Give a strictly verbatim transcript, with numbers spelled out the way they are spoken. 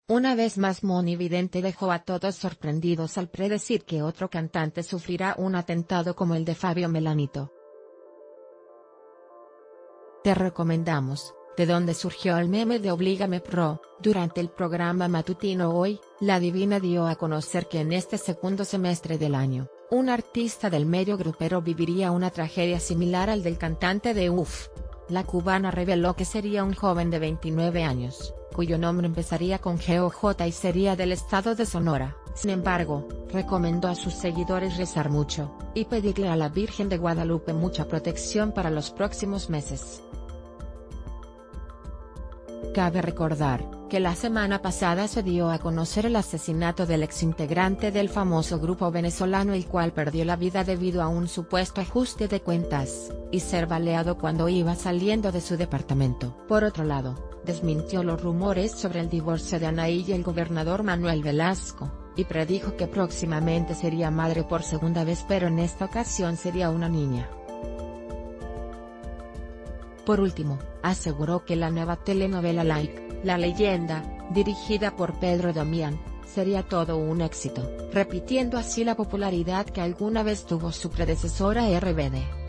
Una vez más Moni Vidente dejó a todos sorprendidos al predecir que otro cantante sufrirá un atentado como el de Fabio Melanito. Te recomendamos, de donde surgió el meme de Obligame Pro. Durante el programa matutino Hoy, la divina dio a conocer que en este segundo semestre del año, un artista del medio grupero viviría una tragedia similar al del cantante de U F. La cubana reveló que sería un joven de veintinueve años, cuyo nombre empezaría con G o J y sería del estado de Sonora. Sin embargo, recomendó a sus seguidores rezar mucho, y pedirle a la Virgen de Guadalupe mucha protección para los próximos meses. Cabe recordar, que la semana pasada se dio a conocer el asesinato del exintegrante del famoso grupo venezolano, el cual perdió la vida debido a un supuesto ajuste de cuentas, y ser baleado cuando iba saliendo de su departamento. Por otro lado, desmintió los rumores sobre el divorcio de Anaí y el gobernador Manuel Velasco, y predijo que próximamente sería madre por segunda vez, pero en esta ocasión sería una niña. Por último, aseguró que la nueva telenovela Like, La Leyenda, dirigida por Pedro Damián, sería todo un éxito, repitiendo así la popularidad que alguna vez tuvo su predecesora R B D.